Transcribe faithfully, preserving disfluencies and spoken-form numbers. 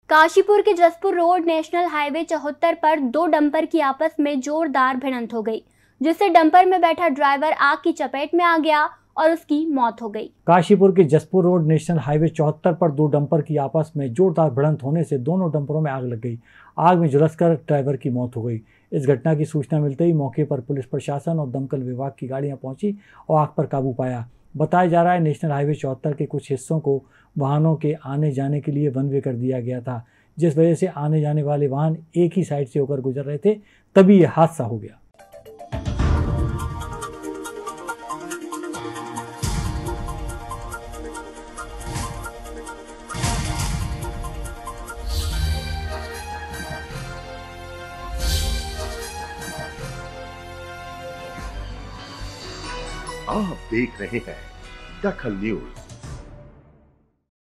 काशीपुर के Jaspur road national highway चौहत्तर पर दो डंपर की आपस में जोरदार भिड़ंत हो गई, जिससे डंपर में बैठा ड्राइवर आग की चपेट में आ गया और उसकी मौत हो गई। काशीपुर के जसपुर रोड नेशनल हाईवे चौहत्तर पर दो डंपर की आपस में जोरदार भिड़ंत होने से दोनों डंपरों में आग लग गई। आग में झुलसकर ड्राइवर की मौत हो गई। इस घटना की सूचना मिलते ही मौके पर पुलिस प्रशासन और दमकल विभाग की गाड़ियां पहुंची और आग पर काबू पाया। बताया जा रहा है नेशनल हाईवे चौहत्तर के कुछ हिस्सों को वाहनों के आने जाने के लिए वन वे कर दिया गया था, जिस वजह से आने जाने वाले वाहन एक ही साइड से होकर गुजर रहे थे, तभी यह हादसा हो गया। आप देख रहे हैं दखल न्यूज।